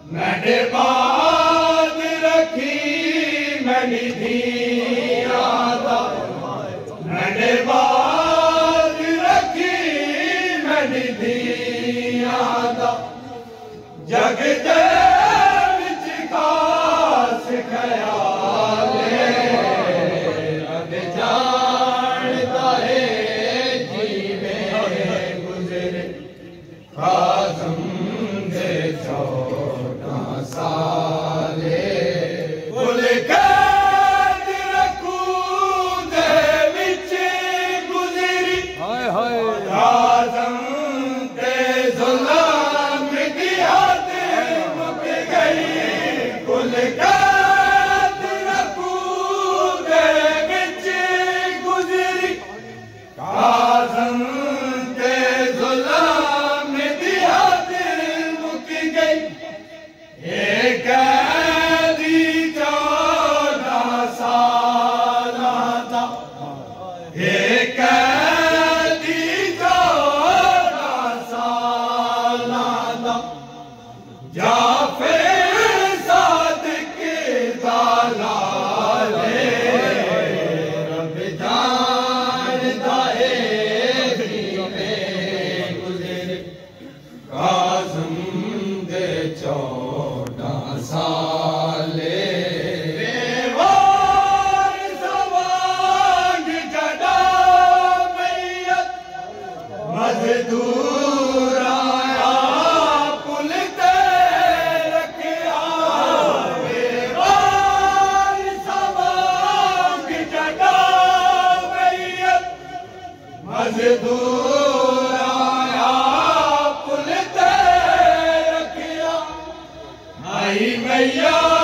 मैंने बात रखी मैंने धिया दा, मैंने बात रखी मैंने धिया दा, जग दे विच खास ख्याल रब जानदा है जिवें गुज़रे काज़म दे 14 साले गुल कैद रखूं दे विच गुज़री काज़म दे ज़ुल्म दी हद मुक गई गुल कैद रखूं दे विच गुज़री काज़म दे ज़ुल्म दी हद मुक गई एक कैदी 14 सालां दा एक कैदी 14 सालां दा जाफर सादिक दा लाल रब जानदा है जिवें गुज़रे काज़म दे 14 साले बेवार सवांग जड़ा मैयत मज़दूर आया पुल ते रखिया बेवार सवांग जड़ा मैयत मज़दूर आया पुल ते रखिया आई मैया